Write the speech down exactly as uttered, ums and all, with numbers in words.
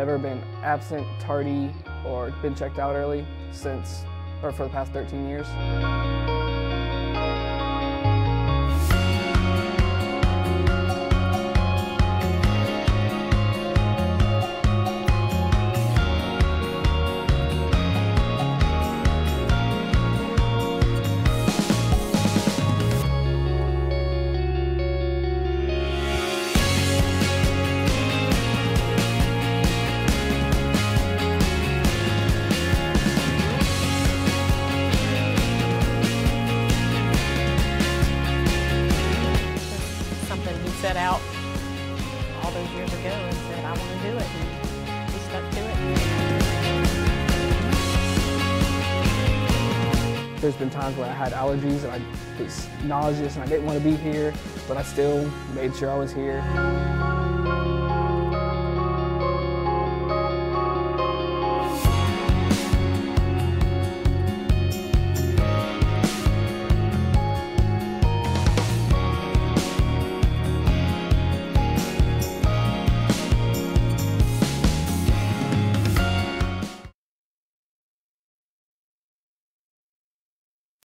never been absent, tardy, or been checked out early since, or for the past thirteen years. He set out all those years ago and said, I want to do it, and he stuck to it. There's been times where I had allergies and I was nauseous and I didn't want to be here, but I still made sure I was here.